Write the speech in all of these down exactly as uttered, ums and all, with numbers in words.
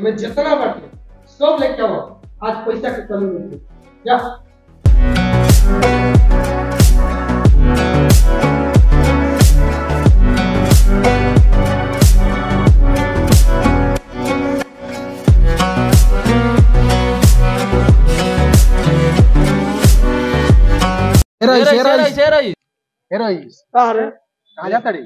हमें जितना बाटे सब लेके आओ। आज पैसा के कमी नहीं या कहाँ जाता रे?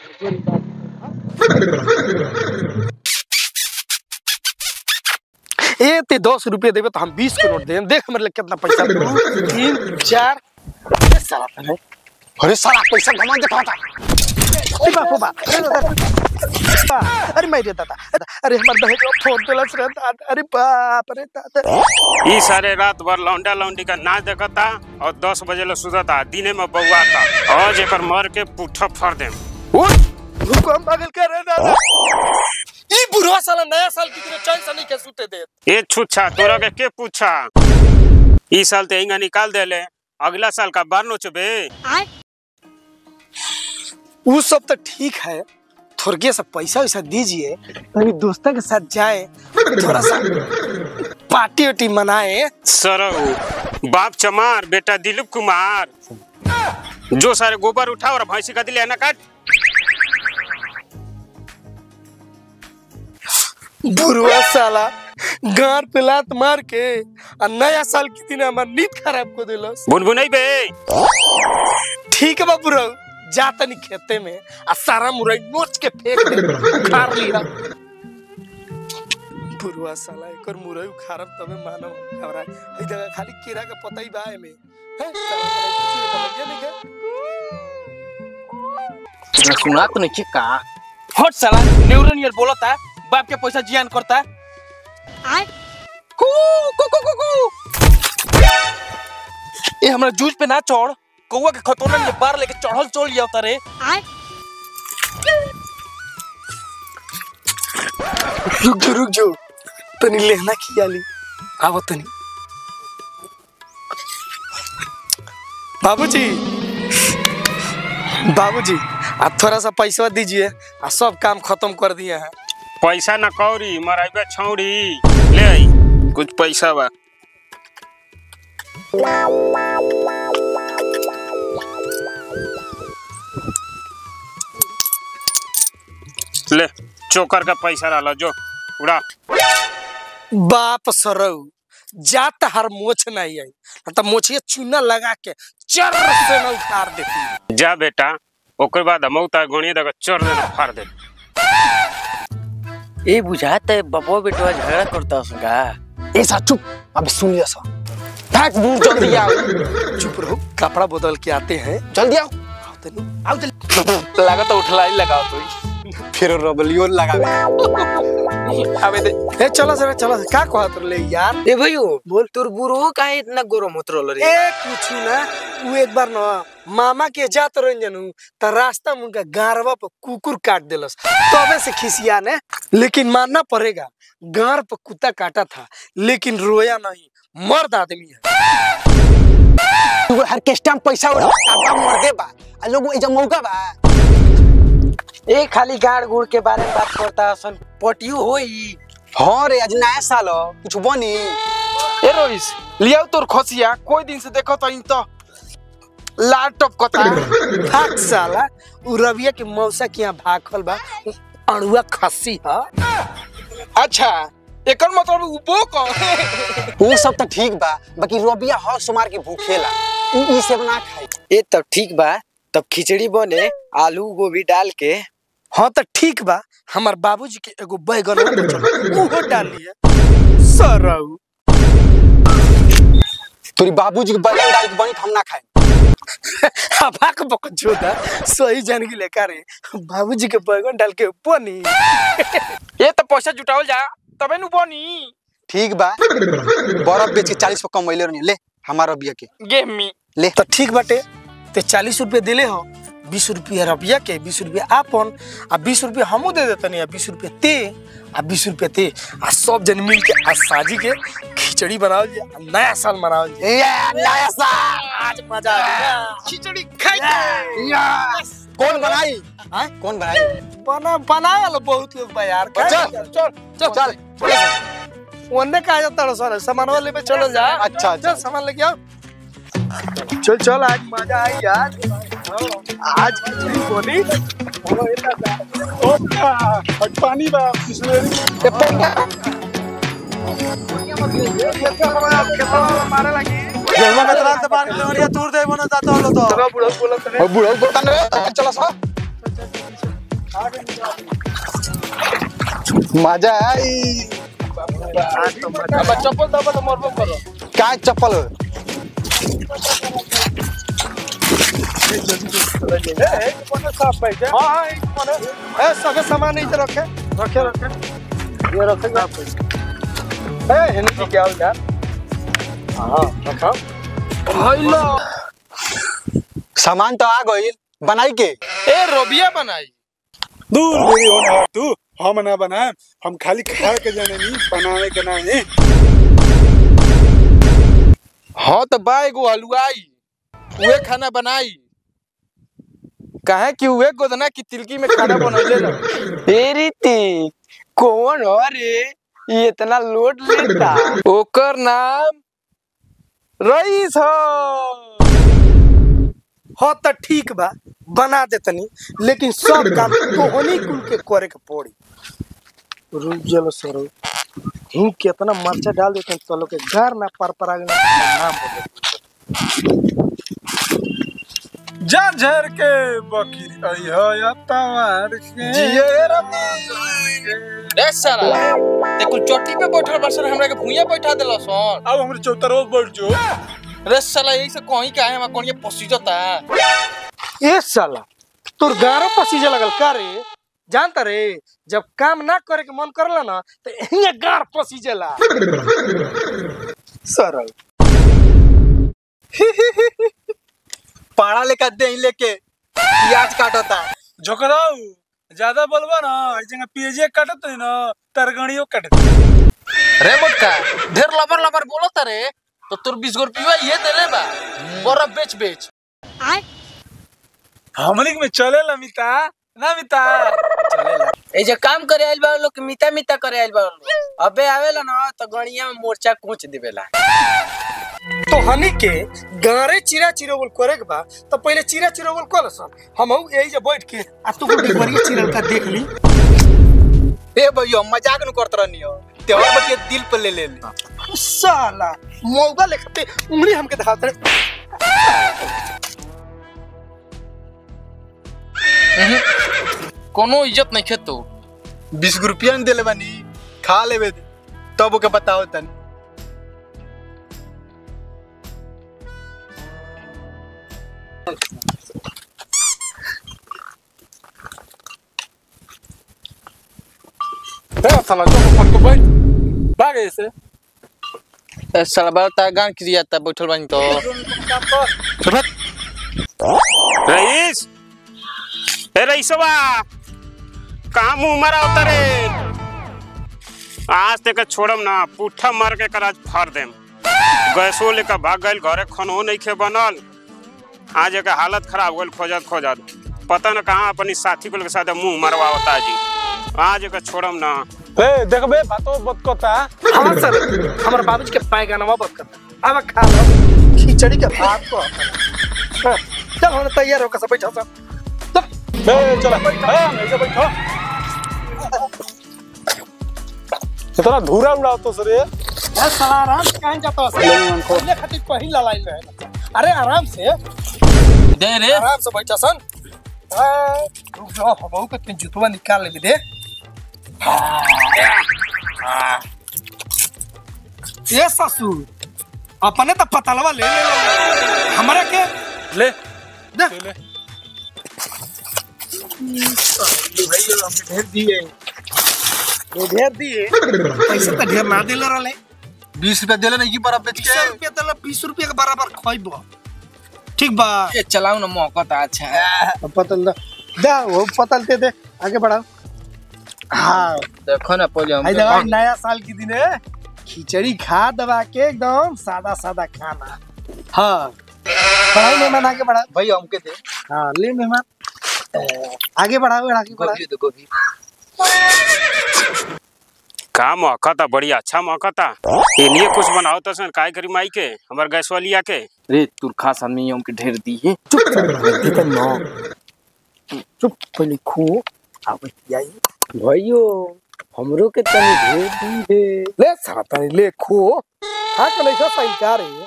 ए ते दस रुपये देवे तो हम बीस के नोट दें। देख हमारे लिए कितना पैसा तीन चार साला है। अरे साला पैसा घमा देता था। अरे बाप बाप अरे मैं देता था। अरे हमारे दहेज फोन दिलस रहता। अरे बाप रे दादा ई सारे रात भर लौंडा लौंडी का नाच देखता और दस बजे ले सुतता। दिने में बउआता आज एकर मर के पुठा फाड़ देम। हुकुम पागल कर रहे दादा। ई बुढ़वा साला नया साल की तरह चैन से नहीं के सुते दे। ए छुच्छा तोरा के के पूछा? ई साल ते इंगा निकाल देले, अगला साल का बार नोचबे। वो सब तो ठीक है, थोड़े सा पैसा वैसा दीजिए कहीं दोस्तों के साथ जाए, थोड़ा सा पार्टी वार्टी मनाए। सरऊ बाप चमार बेटा दिलीप कुमार जो सारे गोबर उठा और भैंसी का दिले ना काट। बुढ़वा साला गार पे लात मार के और नया साल की दिन हमार नींद खराब को दिलस। बुनबुनई बे ठीक है बाबू रहो जाता नहीं खेते में आ सारा मुरई नोच के फेंक दे उखाड़ लिया। बुढ़वा साला एकर मुरई उखाड़ब तबे मानो हमरा ई जगह खाली कीड़ा के पता ही बाए में है साला तुझे सुना तो नहीं का हट साला न्यूरन यार बोलता बाप के पैसा जियान करता आय कू कू कू कू कू ए हमरा जूझ पे ना चढ़ कौवा के खतौना में बार लेके चढ़ल चल जाओ तारे आय रुक जो रुक जो तनी लेना खियाली आवो तनी। बाबूजी बाबूजी आप थोड़ा सा पैसा दीजिए आ सब काम खत्म कर दिए हैं। पैसा न कौरी मराइबा छौड़ी ले आई कुछ पैसा बा। ले चोकर का पैसा डालो जो उड़ा। बाप सरऊ जात हर मोछ नहीं आई तो मोछिए चूना लगा के चर से न उखाड़ देती। जा बेटा ओकर बाद मौता गोणी दगा चर देना फाड़ दे। ए बुझाता है बबो बेटवा झगड़ा करता उसका। ए सा चुप अब सुन लिया सा भाग दूर जल्दी आओ। चुप रहो कपड़ा बदल के आते हैं जल्दी आओ आओ तनी आओ जल्दी। लगा तो उठला ही लगाओ तो फिर रबलियो लगावे अबे दे ए चलो जरा चलो का कहत ले यार। ए भैयो बोल तोर बुरो काहे इतना गरम होत रहल रे? ए कुछ ना वो एक बार ना मामा के जात रंजनू त रास्ता में उनका गारवा पर कुकुर काट देलस तबे से खिसिया ने। लेकिन मानना पड़ेगा गार पर कुत्ता काटा था लेकिन रोया नहीं, मर्द आदमी है। तू हर केस्टा में पैसा उड़ा काटा मर दे बा आ लोग ए मौका बा। ए खाली गाड़ गुड़ के बारे में बात करता सन पटियो होई। हां रे आज नया साल कुछ बनी। ए रोइस लियाओ तोर खसिया कोई दिन से देखो तो इन तो लाल टप कता भाग साला उ रविया के मौसा के यहां भागल बा अणुआ खस्सी ह। अच्छा एकर मतलब उपो को वो सब तो ठीक बा बाकी रबिया हर सुमार के भूखेला उ ई से बना खाई। ए तब ठीक बा तब खिचड़ी बने आलू गोभी डाल के। हाँ तो ठीक बा हमार बाबूजी के एगो बैगन वो डाल लिए सरऊ। तोरी बाबूजी के बैगन डाल के बनी हम ना खाए। भाग बकचोदा सही जान के लेकर रे बाबूजी के बैगन डाल के बनी। ये तो पैसा जुटावल जा तबे नु बनी। ठीक बा बर्फ बेच के चालीस पे कमैले रहनी ले हमारा रबिया के गेम में ले तो ठीक बाटे ते चालीस रुपये दिले हो बीस रुपया रबिया के बीस रुपया आपन आ बीस रुपया हमू दे देते नहीं बीस रुपया ते आ बीस रुपया ते आ सब जन मिल के आज साजी के खिचड़ी बनाओ नया साल मनाओ नया साल आज मजा आ गया खिचड़ी खाई कौन बनाई हाँ? कौन बनाई? बना बनाया लो बहुत लोग बा यार चल चल चल चल ओने का जाता है सर सामान वाले पे चलो जा अच्छा, चल सामान लेके आओ चल चल आज मजा आई यार आज की बोली पानी बा मारे लगी गेलवा में तरह से पानी लोरिया दूर दे बना जाता हलो तो बुढ़ा बुढ़ा बोलत रे बुढ़ऊ बोतन रे चलो सा मजा आई। अब चप्पल दबा तो मरबो करो क्या चप्पल हां हां एक कोने ए सब सामान इधर रखे रखे रखे ये रखे ना ए हिंदी क्या हो यार हां रखा हेलो सामान तो आ गई बनाई के ए रोबिया बनाई दूर मेरी होना तू हम ना बनाए हम खाली खा के जाने नहीं बनावे के नहीं। हाँ तो बा एगो हलवाई उहे खाना बनाई काहे कि उहे गोदना की तिलकी में खाना बनैले ना ए रीति कौन हो रे ये इतना लोड लेता ओकर नाम रईस हो हाँ तो ठीक बा बना देतनी लेकिन सब काम तोहनी कुल के करे के पड़ी रुक जलो सरो हूं कितना मरचा डाल देते हैं तो लोग के घर ना पर पर आगे नाम बोले जा झर के बकरी आई हो या तवार के जिए रमी ए साला ते कुल चोटी पे बैठल बसन हमरा के भुइया बैठा देला सन अब हमरे चौतरो बैठ जो रे साला यही से कहीं काहे हम कोनी पसीजता ए साला तोर गारो पसीजे लगल का रे जानता रे जब काम ना करे के मन करला ना तो यही गार पसीजेला सरल पाड़ा लेकर दे लेके प्याज काटता झोकराऊ ज्यादा बोलबा ना ई जगह पेजे काटत है ना तरगणियो काटत रे मोटका ढेर लबर लबर बोलता रे तो तोर बीस गो रुपया ये देले बा बर्फ बेच बेच हमनी में चले ला मिता ना मिता चलेला ए जे काम करे आइल बा लोग मिता मिता करे आइल बा लोग अबे आवेला ना तो गणिया में मोर्चा कोच देवेला तो हनी के गारे चिरा चिरा बोल करे के बा तो पहले चिरा चिरा बोल कर सन हम यही जे बैठ के आ तू को डिबरिया चिरल का देख ली ए भैया मजाक न करत रहनी हो त्योहार बके दिल पे ले ले साला मौका लेखते उंगली हमके दिखाते कोनो इज्जत नहीं खेतो बीस रुपया न देले बानी खा लेबे तब ओके बताओ तन ए साला जो फट के बैठ भाग ऐसे ए साला बता गान की जाता बैठल बानी तो रईस ए रईसवा कहाँ मुंह मरा उतरे आज तक छोड़म ना पुट्ठा मार के कर आज फाड़ देम गैसो लेकर भाग गए घरे खनो नहीं खे बनल आज एक हालत खराब हो गई खोजत खोजत पता न कहाँ अपनी साथी को के साथ मुंह मरवा होता जी आज एक छोड़म ना ए देखबे बातो बतकोता हां सर हमर बाबूजी के पैगानवा बत करता अब खा लो खिचड़ी के भात को हाँ, चल हम तैयार होकर सब बैठा सब ए चला हां ऐसे बैठो इतना धूरा उड़ाओ तो सर ये ए साला आराम से कहां जाता है सर खोले खातिर पहिल लड़ाई रहे अरे आराम से दे रे आराम से बैठा सन हां रुक जाओ हम के तीन जुतवा निकाल ले दे ये ससुर अपने तो पतलवा ले ले हमरा के ले दे ले भाई हम ढेर दिए वो ढेर दिए पैसे तो ढेर ना देले रहले बीस रुपया देले नहीं की बराबर बेच बीस रुपया देले बीस रुपया के बराबर खइबो ठीक बा ए चलाऊ ना मौका तो अच्छा पतल दे दे वो पतल दे दे आगे बढ़ाओ हाँ देखो ना पहले हम आई दवा नया साल की दिन है खिचड़ी खा दबा के एकदम सादा सादा खाना हाँ बढ़ाओ मेहमान आगे बढ़ा भैया हमके दे हाँ ले मेहमान आगे बढ़ाओ आगे बढ़ा गोभी दो गोभी। का मौका था, बड़ी अच्छा मौका था। इन्हीं कुछ बनाओ तो सन काय करी माई के हमार गैस वाली आके। रे तू खास आदमी हम के ढेर दी है। चुप कर ना चुप पहले खो आवे आई भाइयो हमरो के तनी भेज दी है। ले साता ले खो खा के नहीं खा सही क्या रे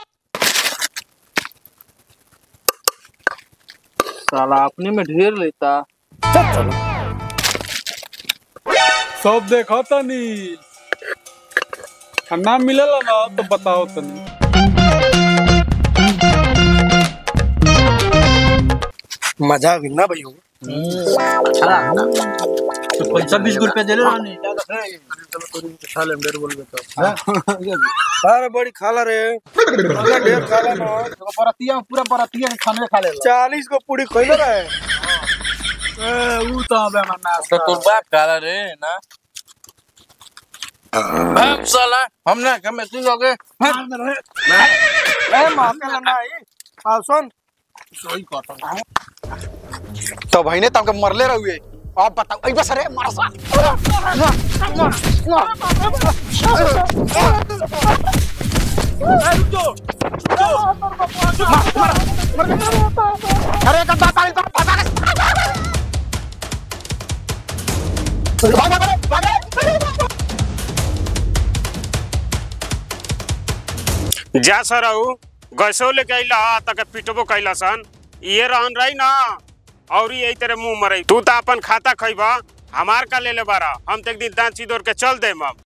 साला अपने में ढेर लेता। चल चल सब देखो तनी खाना मिलेला ना तो बताओ तनी। मजा आ गई ना भाई तो पैसा बीस रुपया दे रहे अरे बड़ी खाला रे ढेर खाला ना बरातिया पूरा बरातिया के खाने खा ले। चालीस को पूरी खोले रहे ऊ तो अबे मन्ना तो तोर बाप काला रे ना। हम साला हम ना हम तू लोगे ए मां के ना आ सुन सही कहता। तो भाई ने तो हमके मरले रहुए। आप बताओ ऐ बस रे मरसा अरे का बात आई जा सर गैसो लेके अइला तक पिटबो कैला सन ये रहन रही ना और यही तेरे मुंह मरई। तू तो अपन खाता खइबा हमार का ले ले बारा हम तो एक दिन दांत चिदोर के चल दे।